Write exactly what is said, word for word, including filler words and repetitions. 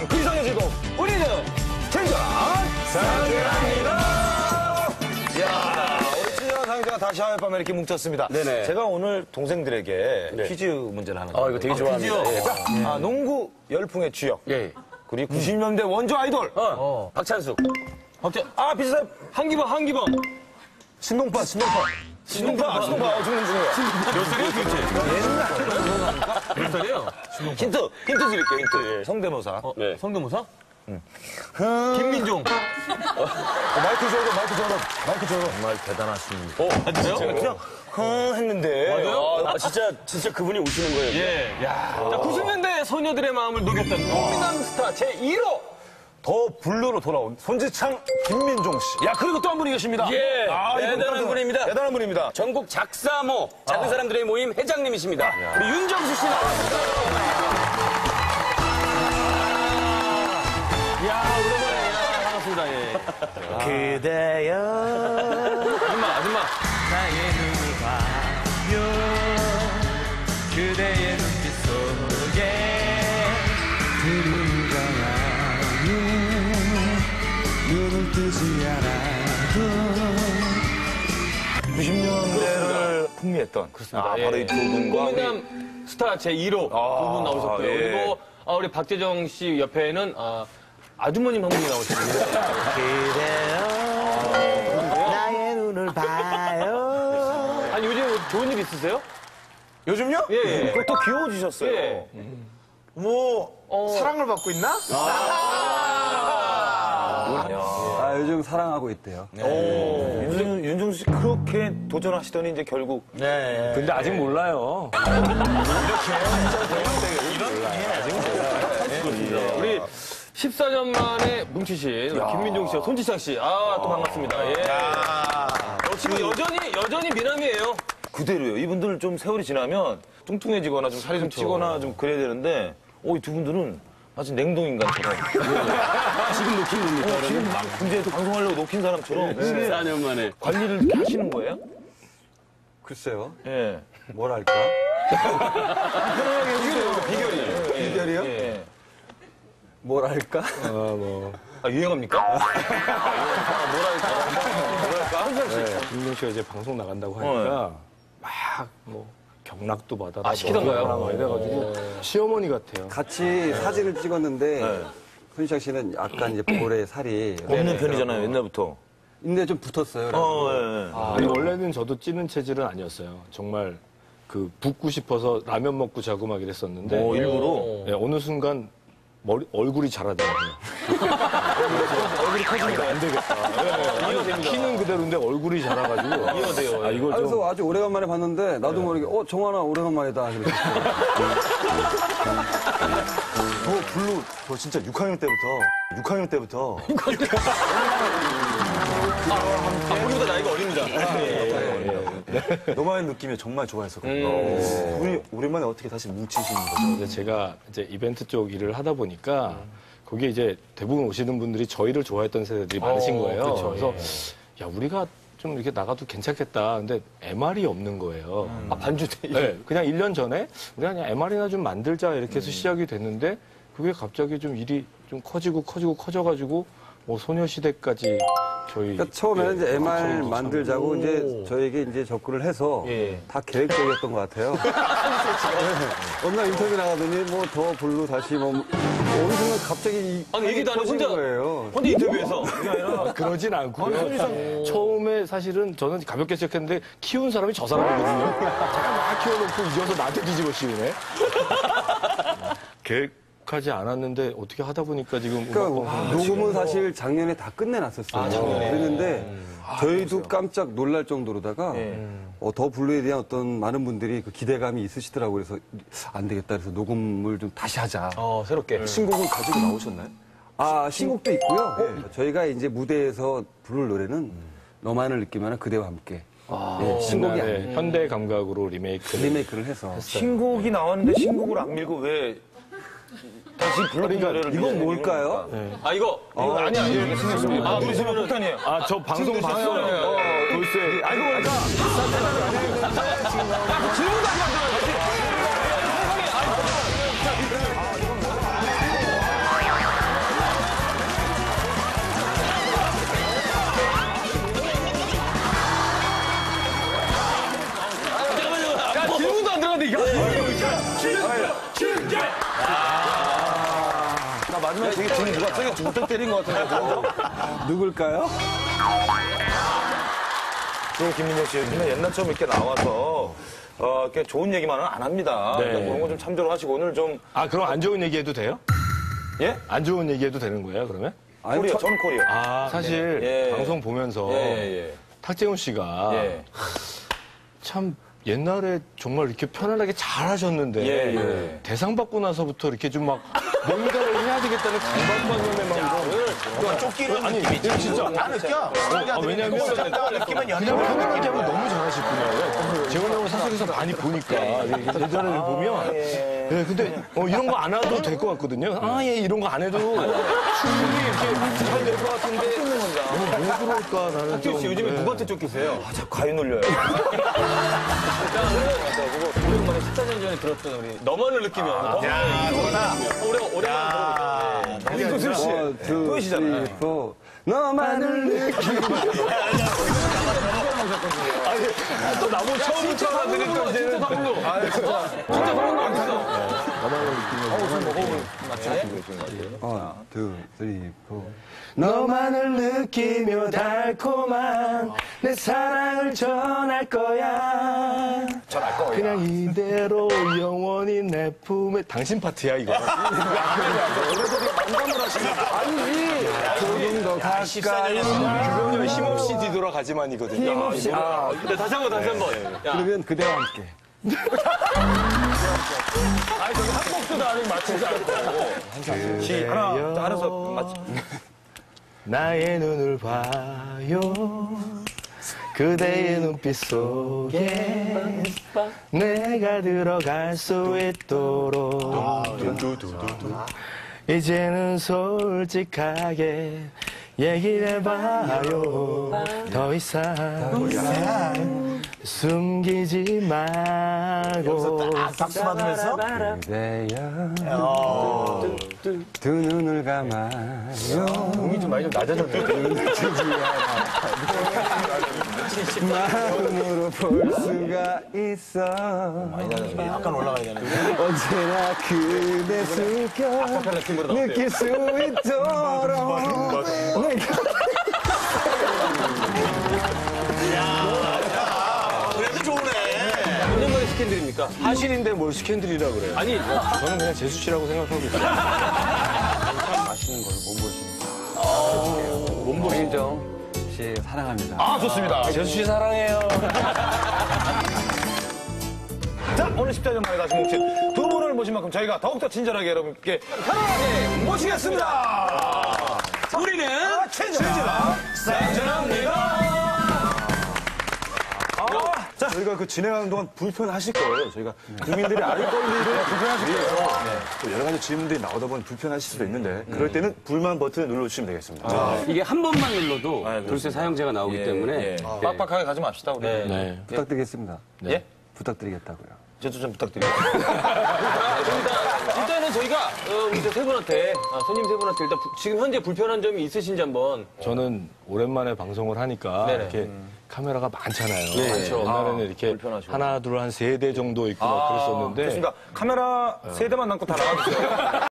세상 그 이상의 즐거움 우리는 진정한 상쾌합니다. 이야, 우리 진정한 상쾌가 다시 하룻밤에 이렇게 뭉쳤습니다. 네네. 제가 오늘 동생들에게 네. 퀴즈 문제를 하나 아, 이거 되게 좋아합니다. 예. 자, 아, 농구 열풍의 주역 예. 그리고 구십 년대 원조 아이돌 어. 박찬숙. 박재 아 비슷해 한기범, 한기범. 신동파 신동파 신동파 신동파 어 죽는 중이에요. 몇 살이에요, 도대체? 몇 살이에요? 힌트 힌트 드릴게요 힌트 예, 성대모사 어, 네. 성대모사? 음. 김민종. 어, 마이크 줘도 마이크 줘도 마이크 줘도 정말 대단하십니다. 어, 맞아요? 제가 그냥 흥 했는데 아, 아, 진짜, 진짜 그분이 우시는 거예요. 예, 야. 자, 구십 년대 소녀들의 마음을 녹였던 꽃미남 스타 제일 호. 더 블루로 돌아온 손지창 김민종 씨. 야, 그리고 또 한 분이 계십니다. 예. 아, 이분 대단한 깜짝- 분입니다. 대단한 분입니다. 전국 작사모, 작은 사람들의 모임 회장님이십니다. 우리 윤정수 씨 나왔습니다. 야, 오랜만에 야, 반갑습니다. 예. 그대여. 아줌마, 아줌마. 나의 눈을 봐요 그대의 눈빛 속에 들어가요 눈을 뜨지 않아도 구십 년대를 풍미했던. 그렇습니다. 아, 바로 이 두 분과. 우리- 꽃미남 스타 제일 호 두 분 나오셨고요. 예. 그리고 아, 우리 박재정 씨 옆에는 아, 아주머님 한 분이 나오셨습니다. 그대여. 나의 눈을 봐요. 아니, 요즘 뭐 좋은 일 있으세요? 요즘요? 예, 예. 그것도 귀여워지셨어요. 예. 뭐, 어. 사랑을 받고 있나? 아, 요즘 사랑하고 있대요. 윤정, 윤정수 씨 그렇게 도전하시더니 이제 결국. 네. 근데 아직 몰라요. 우리 십사 년 만에 뭉치신 김민종 씨와 손지창 씨. 아, 또 반갑습니다. 예. 어, 지금 여전히, 여전히 미남이에요. 그대로요. 이분들은 좀 세월이 지나면 뚱뚱해지거나 좀 살이 좀 찌거나 좀 그래야 되는데, 어, 이 두 분들은 마치 냉동인간처럼. 지금 놓긴 겁니까? 어, 지금 막 이제 방송하려고 녹힌 사람처럼 십사 년 만에. 관리를 이렇게 하시는 거예요? 글쎄요. 예. 뭐랄까? 비결이. 비결이요? 예. 뭐랄까? 아, 유행합니까? 김민종 씨가 이제 방송 나간다고 하니까 막 뭐 경락도 받아라. 아, 시키던가요? 뭐 이래가지고 시어머니 같아요. 같이 사진을 찍었는데 손희창 씨는 약간 이제 볼에 살이 없는 편이잖아요, 옛날부터. 근데 좀 붙었어요. 어, 예. 아니, 원래는 저도 찌는 체질은 아니었어요. 정말 그 붓고 싶어서 라면 먹고 자고 막 이랬었는데 어, 일부러? 네, 어느 순간 머리, 얼굴이 자라더라고요. 얼굴이 커지니까 안 되겠다. 키는 그대로인데 얼굴이 자라가지고 이어돼요. 아 이거 아, 좀 그래서 아주 오래간만에 봤는데 나도 모르게 어 정환아 오래간만이다. 이렇게. 저 블루, 저 진짜 육 학년 때부터, 육 학년 때부터. 아, 우리보다 나이가 어립니다. 너만의 느낌이 정말 좋아했었거든요. 우리 오랜만에 어떻게 다시 뭉치시는 거죠? 이제 제가 이제 이벤트 쪽 일을 하다 보니까 거기에 이제 대부분 오시는 분들이 저희를 좋아했던 세대들이 많으신 거예요. 그래서 야 우리가 좀 이렇게 나가도 괜찮겠다. 근데 엠알이 없는 거예요. 아, 반주 때. 네, 그냥 일 년 전에 우리가 그냥 엠알이나 좀 만들자 이렇게 해서 시작이 됐는데 그게 갑자기 좀 일이 좀 커지고 커지고 커져가지고 뭐 소녀시대까지 저희 그러니까 처음에는 예, 이제 엠알 처음으로 만들자고 이제 저에게 이제 접근을 해서 예. 다 계획적이었던 것 같아요. 네. 어느 날 인터뷰 나가더니 뭐 더 블루 다시 뭐 어느 순간 갑자기 이 아니, 얘기도 안 하고 터지는 혼자- 거예요. 혼자 인터뷰에서. 아, 그러진 않고요. 처음에 사실은 저는 가볍게 시작했는데 키운 사람이 저 사람이거든요. 제가 막 키워놓고 이어서 나한테 뒤집어 씌우네. 계획하지 않았는데 어떻게 하다 보니까 지금 그러니까 음악 녹음은 사실 작년에 다 끝내놨었어요. 아, 작년에. 그랬는데 저희도 깜짝 놀랄 정도로다가 예. 어, 더 블루에 대한 어떤 많은 분들이 그 기대감이 있으시더라고요. 그래서 안 되겠다. 그래서 녹음을 좀 다시 하자. 어, 새롭게. 신곡을 가지고 나오셨나요? 아, 신곡도 있고요. 저희가 이제 무대에서 부를 노래는 너만을 느끼면 그대와 함께. 예, 신곡이 아니에요. 옛날에 현대 감각으로 리메이크를 리메이크를 해서. 신곡이 나왔는데 신곡을 안 밀고 왜 다시 불러본 노래를 이건 밀어내는 뭘까요? 겁니까? 아, 이거. 이거 아니야, 이렇게 신경 쓰면. 아, 우리 집은 폭탄이에요. 아, 저 방송 봤어요. 어, 돌쇠. 알고 보니까. 질문도 안 만들어요. 나 마지막에 되게 등 누가 세게 주먹 때린 것 같은데. 누굴까요? 또 김민정 씨 요즘에 옛날처럼 이렇게 나와서 어, 이렇게 좋은 얘기만은 안 합니다. 네. 그러니까 그런 거 좀 참조를 하시고 오늘 좀 아, 그럼 안 좋은 얘기 해도 돼요? 예? 안 좋은 얘기 해도 되는 거예요, 그러면? 아니, 코리아, 저- 전 코리아. 아, 사실 예. 방송 보면서 예, 예, 탁재훈 씨가 예. 참 옛날에 정말 이렇게 편안하게 잘 하셨는데 예, 예. 대상 받고 나서부터 이렇게 좀 막 뭔가를 해야 되겠다는 강박관념에 막 이런 쫓기는 아니 진짜 다 느껴. 아, 왜냐면 느끼면 그냥 편안하게 하면 너무 잘하시구나. 재훈 형은 사석에서 많이 보니까 예전에 보면 예, 근데 어, 이런 거 안 해도 될 것 같거든요. 아, 예, 이런 거 안 해도 충분히 이렇게 잘 될 것 같은데 너무 왜 그럴까 나는 탁재훈 씨 요즘에 누구한테 쫓기세요? 아, 자꾸 가위 눌려요. 오랜만에 십사 년 전에 들었던 우리 너만을 느끼면. 야, 오래, 오랜만에 들어보죠. 김구슬 씨. 원, 투, 또이시잖아요. 쓰리, 포. 너만을 느끼고. 또 나보고 처음부터 알아들으니까 이제는 진짜 방금. 진짜. 진짜 방금 어딨어? 원, 투, 쓰리, 포. 너만을 느끼며 달콤한 내 사랑을 전할 거야. 전할 거야. 그냥 이대로 영원히 내 품에 당신 파트야 이거. 조금 더 가까이. 그거는 힘없이 뒤돌아가지만이거든요. 힘없이. 아, 네, 다시 한 번, 다시 한 번. 야, 그러면 그대와 함께. 아니, 저기 한 곡도 아직 맞추지 않고. 시 하나, 알아서 맞지. 나의 눈을 봐요. 그대의 눈빛 속에 내가 들어갈 수 있도록 이제는 솔직하게 얘기를 해봐요. 더 이상 숨기지 말고 박수 받으면서 그대여 두 눈을 감아요. 몸이 좀 많이 좀 낮아졌네. 마음으로 볼 수가 있어. 약간 올라가야 되는데. 언제나 그대 숨겨 느낄 수 있도록 내가 그래도 좋네. 몇 년 만에 스캔들입니까? 사실인데 뭘 스캔들이라 그래요? 아니, 저는 그냥 재수 씨라고 생각하고 있어요. 몸보신정 씨 사랑합니다. 아, 좋습니다. 재수 씨 사랑해요. 자, 오늘 십사 년 만에 다시 모신 두 분을 모신 만큼 저희가 더욱더 친절하게 여러분께 편안하게 모시겠습니다. 우리는 친절한 쌍전합니다. 자, 저희가 그 진행하는 동안 불편하실 거예요. 저희가 국민들이 알 권리를 불편하실 거예요. 또 여러 가지 질문들이 나오다 보면 불편하실 수도 있는데 그럴 때는 불만 버튼을 눌러주시면 되겠습니다. 이게 한 번만 눌러도 돌쇠 사형제가 나오기 때문에 빡빡하게 가지 맙시다, 우리. 네. 부탁드리겠습니다. 예? 부탁드리겠다고요. 저도 좀 부탁드립니다. 일단, 일단은 저희가, 어, 우리 세 분한테, 아, 손님 세 분한테 일단 부- 지금 현재 불편한 점이 있으신지 한번. 저는 오랜만에 방송을 하니까 네네. 이렇게 카메라가 많잖아요. 많죠. 옛날에는 이렇게 불편하시고. 하나, 둘, 한 세 대 정도 있고 막 그랬었는데 좋습니다. 카메라 세 대만 남고 다 나와주세요.